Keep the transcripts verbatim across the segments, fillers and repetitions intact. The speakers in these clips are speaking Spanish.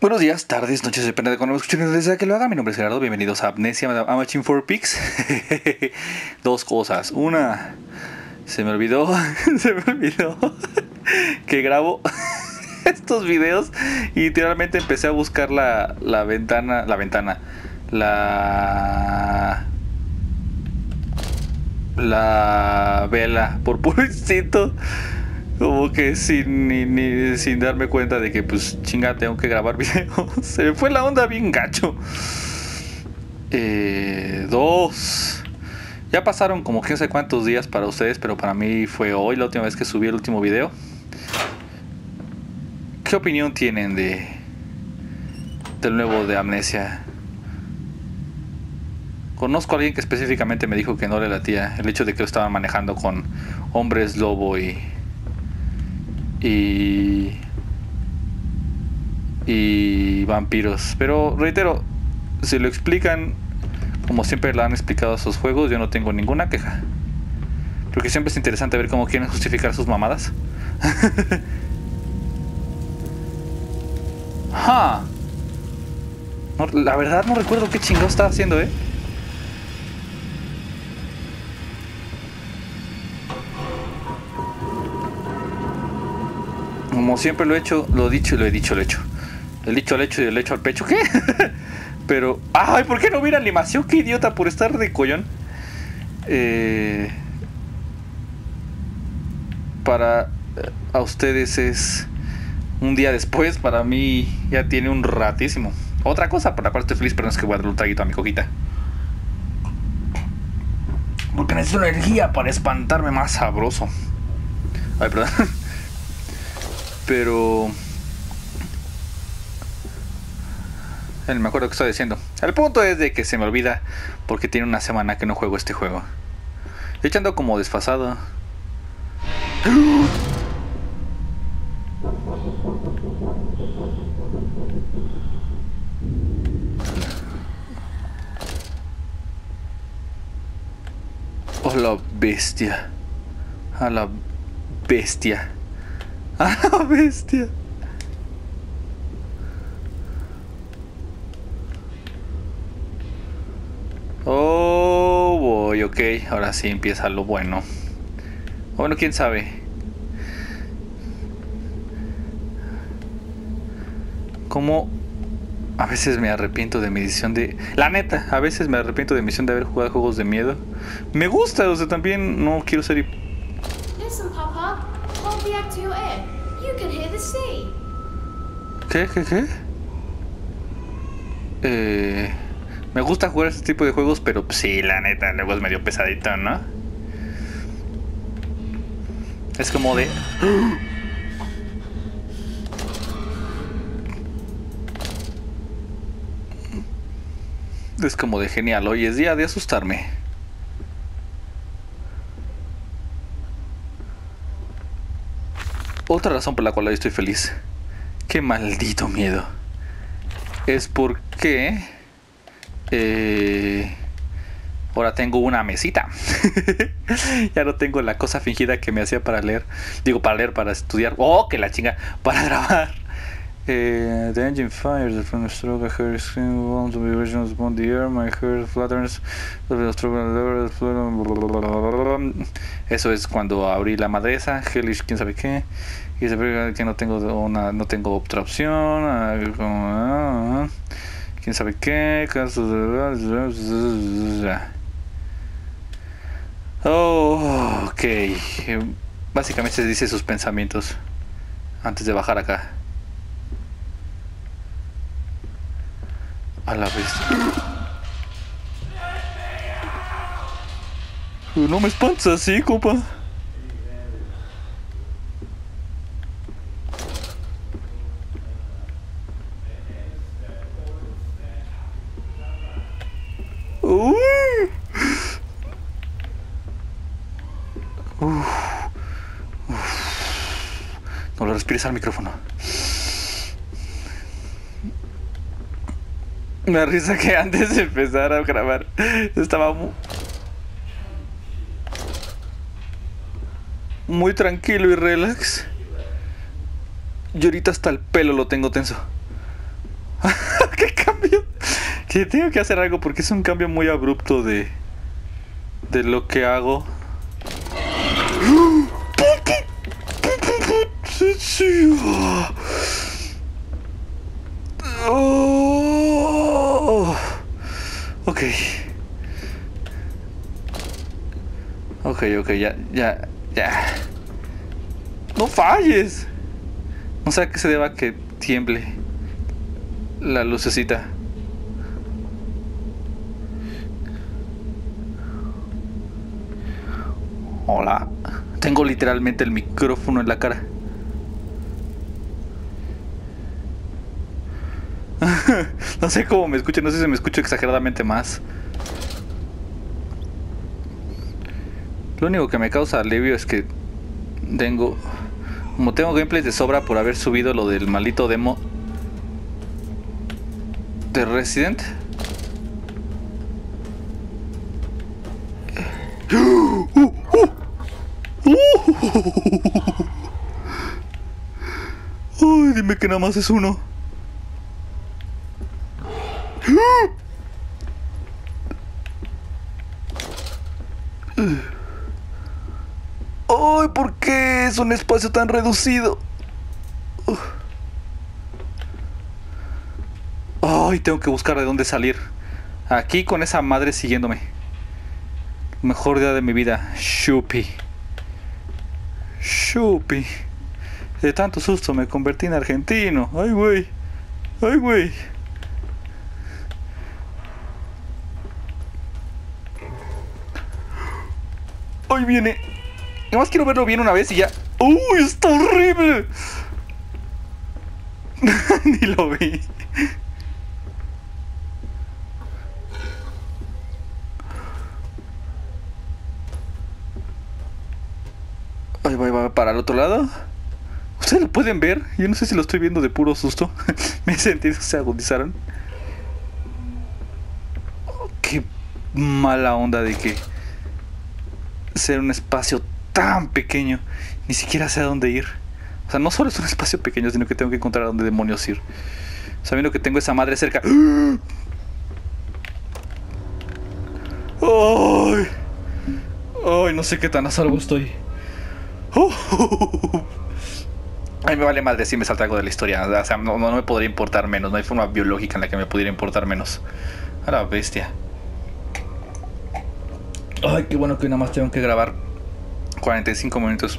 Buenos días, tardes, noches, depende de cuando me escuchen desde que lo haga. Mi nombre es Gerardo, bienvenidos a Amnesia, I'm watching for pics. Dos cosas. Una, se me olvidó, se me olvidó que grabo estos videos y literalmente empecé a buscar la, la ventana, la ventana, la... la vela por puro instinto. Como que sin, ni, ni, sin darme cuenta de que pues chinga tengo que grabar videos. Se me fue la onda bien gacho. Eh, dos. Ya pasaron como que no sé cuántos días para ustedes, pero para mí fue hoy la última vez que subí el último video. ¿Qué opinión tienen de del nuevo de Amnesia? Conozco a alguien que específicamente me dijo que no le latía el hecho de que lo estaban manejando con hombres lobo y y y vampiros, pero reitero, si lo explican como siempre lo han explicado a sus juegos, yo no tengo ninguna queja, porque siempre es interesante ver cómo quieren justificar sus mamadas. huh. no, la verdad no recuerdo qué chingado estaba haciendo, eh Como siempre lo he hecho, lo he dicho y lo he dicho, lo he hecho. El dicho al hecho y el hecho al pecho. ¿Qué? Pero... ¡ay! ¿Por qué no mira animación? ¡Qué idiota por estar de collón! Eh, para a ustedes es un día después. Para mí ya tiene un ratísimo. Otra cosa por la cual estoy feliz, pero no es que voy a darle un traguito a mi coquita. Porque necesito energía para espantarme más sabroso. Ay, perdón. Pero... me acuerdo que estaba diciendo. El punto es de que se me olvida porque tiene una semana que no juego este juego. Estoy echando como desfasado. Oh, la bestia. A la bestia. A la bestia. Oh, boy, ok. Ahora sí empieza lo bueno. Bueno, quién sabe. Como a veces me arrepiento de mi decisión de... La neta, a veces me arrepiento de mi decisión de haber jugado juegos de miedo. Me gusta, o sea, también no quiero ser... Listen, Papa. Hold the egg to your ear. You can hear the sea. ¿Qué? ¿Qué? ¿Qué? Eh... Me gusta jugar este tipo de juegos, pero sí, la neta, luego es medio pesadito, ¿no? Es como de... Es como de genial, hoy es día de asustarme. Otra razón por la cual hoy estoy feliz. Qué maldito miedo. Es porque... Eh, ahora tengo una mesita. Ya no tengo la cosa fingida que me hacía para leer. Digo, para leer, para estudiar. Oh, que la chinga. Para grabar. Eh, the engine fires from the stroke. I heard scream on the vibrations upon the air. My hair flatters. Eso es cuando abrí la madresa. Hellish, quién sabe qué. Y se ve que no tengo una, no tengo otra opción. Quién sabe qué. Oh, ok. Básicamente se dice sus pensamientos antes de bajar acá. A la vez. No me espantes así, compa. Uh. Uf. Uf. No lo respires al micrófono. Me da risa que antes de empezar a grabar estaba muy, muy tranquilo y relax. Y ahorita hasta el pelo lo tengo tenso. ¿Qué cambio? Que tengo que hacer algo porque es un cambio muy abrupto de... De lo que hago. Oh. Ok. Ok, ok, ya, ya, ya. No falles. No sé a qué se deba que tiemble la lucecita. Hola. Tengo literalmente el micrófono en la cara. No sé cómo me escucho, no sé si me escucho exageradamente más. Lo único que me causa alivio es que tengo... Como tengo gameplays de sobra por haber subido lo del maldito demo de Resident. ¡Uh! ¡Uh! ¡Uh! ¡Ay, dime que nada más es uno! ¡Ay, por qué es un espacio tan reducido! ¡Ay, tengo que buscar de dónde salir! Aquí con esa madre siguiéndome. Mejor día de mi vida. Shupi. Shupi. De tanto susto me convertí en argentino. ¡Ay, güey! ¡Ay, güey! ¡Ay, viene! Nada más quiero verlo bien una vez y ya. ¡Uy, está horrible! Ni lo vi. Ahí va, ahí va para el otro lado. ¿Ustedes lo pueden ver? Yo no sé si lo estoy viendo de puro susto. Mis sentidos se agudizaron. Oh, qué mala onda de que ser un espacio tan pequeño. Ni siquiera sé a dónde ir. O sea, no solo es un espacio pequeño, sino que tengo que encontrar a dónde demonios ir. Sabiendo que tengo esa madre cerca. ¡Ay! ¡Ay! No sé qué tan a salvo estoy. ¡Oh! A mí me vale madre si me salta algo de la historia. O sea, no, no me podría importar menos. No hay forma biológica en la que me pudiera importar menos. A la bestia. Ay, qué bueno que nada más tengo que grabar cuarenta y cinco minutos.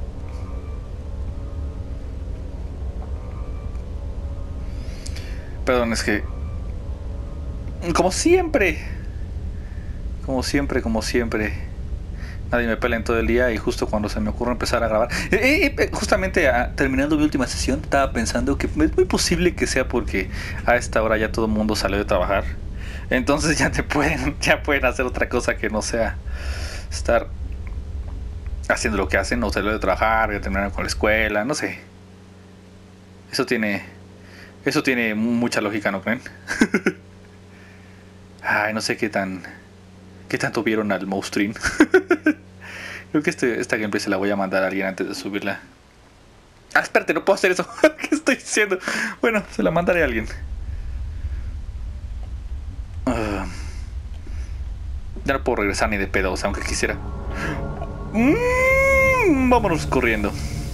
Perdón, es que... Como siempre. Como siempre, como siempre. Nadie me pela en todo el día y justo cuando se me ocurre empezar a grabar. Eh, eh, justamente a, terminando mi última sesión, estaba pensando que es muy posible que sea porque a esta hora ya todo el mundo salió de trabajar. Entonces ya te pueden, ya pueden hacer otra cosa que no sea estar haciendo lo que hacen, o salir de trabajar, ya terminaron con la escuela, no sé. Eso tiene, eso tiene mucha lógica, ¿no creen? Ay, no sé qué tan, qué tanto vieron al monstruín. Creo que este, esta gameplay se la voy a mandar a alguien antes de subirla. Ah, espérate, no puedo hacer eso. ¿Qué estoy diciendo? Bueno, se la mandaré a alguien. Uh, ya no puedo regresar ni de pedo, o sea, aunque quisiera. Mm, vámonos corriendo.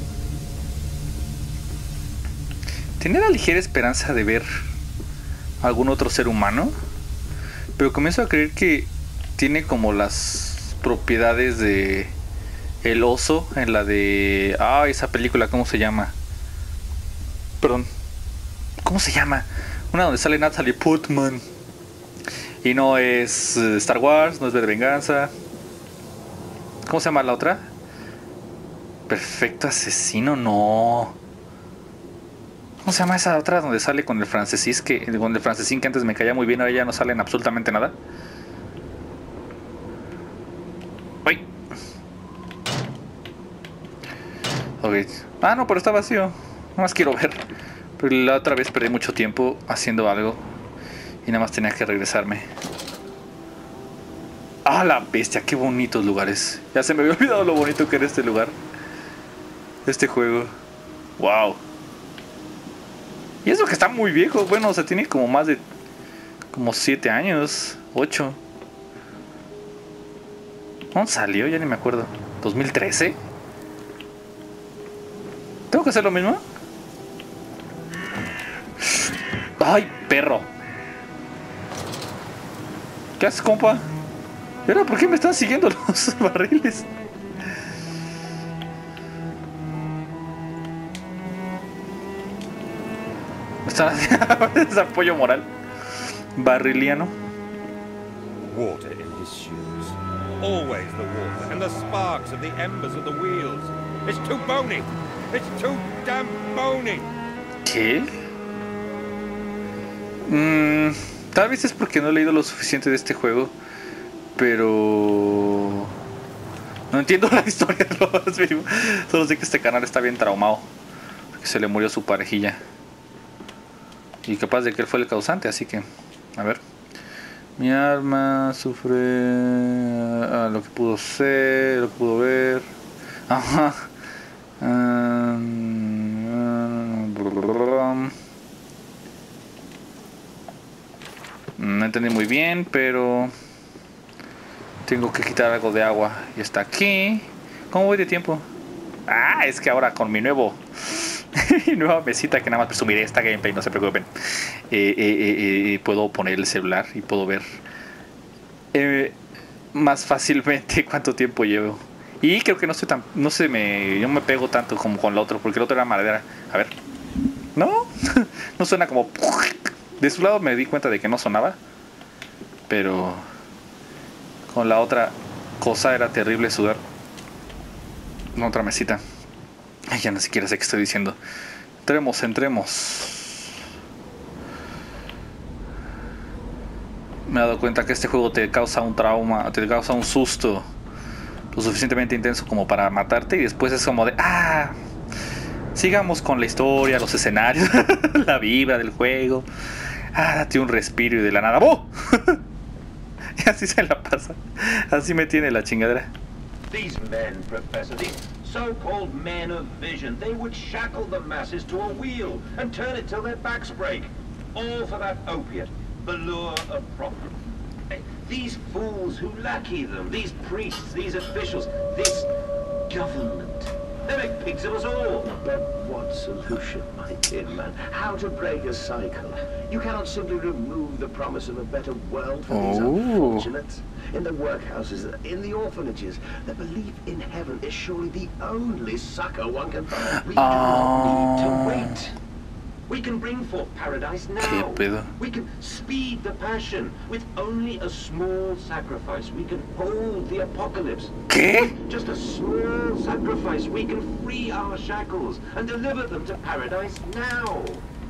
Tenía la ligera esperanza de ver algún otro ser humano, pero comienzo a creer que tiene como las propiedades de el oso en la de... Ah, esa película, ¿cómo se llama? Perdón, ¿cómo se llama? Una donde sale Natalie Portman. Y no es Star Wars, no es V de Venganza. ¿Cómo se llama la otra? Perfecto Asesino, no. ¿Cómo se llama esa otra donde sale con el francesís que, con el francesín que antes me caía muy bien, ahora ya no sale en absolutamente nada? ¡Uy! Ok. Ah, no, pero está vacío. Nada más quiero ver. Pero la otra vez perdí mucho tiempo haciendo algo y nada más tenía que regresarme. ¡Ah, la bestia! ¡Qué bonitos lugares! Ya se me había olvidado lo bonito que era este lugar. Este juego. ¡Wow! Y eso que está muy viejo. Bueno, o sea, tiene como más de... Como siete años. ocho. ¿Cuándo salió? Ya ni me acuerdo. ¿dos mil trece? ¿Tengo que hacer lo mismo? ¡Ay, perro! ¿Qué haces, compa? ¿Pero por qué me están siguiendo los barriles? Está es apoyo moral barriliano. Water in his shoes. Always the water and the sparks of the embers of the wheels. It's too bony. It's too damn bony. ¿Qué? Mm, tal vez es porque no he leído lo suficiente de este juego, pero no entiendo la historia. Solo sé que este canal está bien traumado, que se le murió su parejilla y capaz de que él fue el causante, así que a ver. Mi arma sufre ah, lo que pudo ser, lo que pudo ver. Ajá. Um, no entendí muy bien, pero tengo que quitar algo de agua. Y está aquí. ¿Cómo voy de tiempo? Ah, es que ahora con mi nuevo mi nueva mesita, que nada más presumiré esta gameplay, no se preocupen, eh, eh, eh, eh, puedo poner el celular y puedo ver eh, más fácilmente cuánto tiempo llevo. Y creo que no estoy tan, no se me, yo me pego tanto como con el otro, porque el otro era madera. A ver, no, no suena como. De su lado me di cuenta de que no sonaba, pero con la otra cosa era terrible sudar. Una otra mesita. Ay, ya no siquiera sé qué estoy diciendo. Entremos, entremos. Me he dado cuenta que este juego te causa un trauma, te causa un susto lo suficientemente intenso como para matarte, y después es como de ah, sigamos con la historia, los escenarios, la vibra del juego. Ah, date un respiro y de la nada ¡oh! Y así se la pasa. Así me tiene la chingadera. These men, Professor, these so-called men of vision, they would shackle the masses to a wheel and turn it till their backs break. All for that opiate, the lure of profit. These fools who lackey them, these priests, these officials, this government, they make pigs of us all. But what solution, my dear man? How to break a cycle? You cannot simply remove the promise of a better world for these Oh. unfortunates. In the workhouses, in the orphanages, the belief in heaven is surely the only succor one can find. We do not need to Ah. wait. We can bring forth paradise ¿Qué now. pedo? We can speed the passion. With only a small sacrifice, we can hold the apocalypse. ¿Qué? Just a small sacrifice, we can free our shackles and deliver them to paradise now.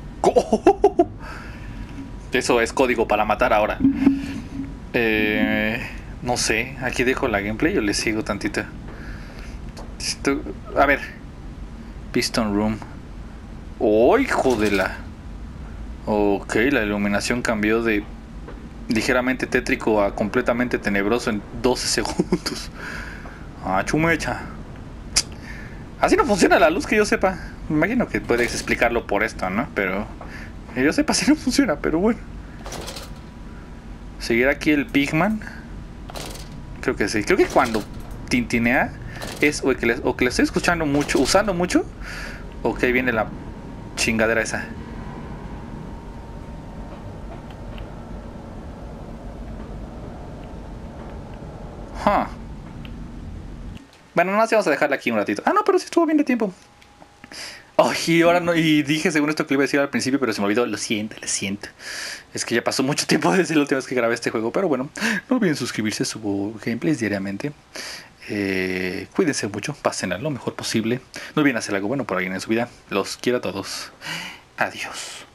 Eso es código para matar ahora. Eh, no sé, aquí dejo la gameplay o le sigo tantito. Esto- a ver. Piston Room. ¡Oh, hijo de la! Ok, la iluminación cambió de ligeramente tétrico a completamente tenebroso en doce segundos. Ah, chumecha. Así no funciona la luz, que yo sepa. Me imagino que puedes explicarlo por esto, ¿no? Pero que yo sepa, así no funciona, pero bueno. ¿Seguir aquí el Pigman? Creo que sí. Creo que cuando tintinea es o que le, o que le estoy escuchando mucho, usando mucho, o que ahí viene la chingadera esa. Huh. Bueno, no más vamos a dejarla aquí un ratito. Ah, no, pero sí estuvo bien de tiempo. Oh, y ahora no, y dije según esto que le iba a decir al principio, pero se me olvidó. Lo siento, lo siento. Es que ya pasó mucho tiempo desde la última vez que grabé este juego. Pero bueno, no olviden suscribirse, subo gameplays diariamente. Eh, cuídense mucho, pasen lo mejor posible. No olviden hacer algo bueno por alguien en su vida. Los quiero a todos. Adiós.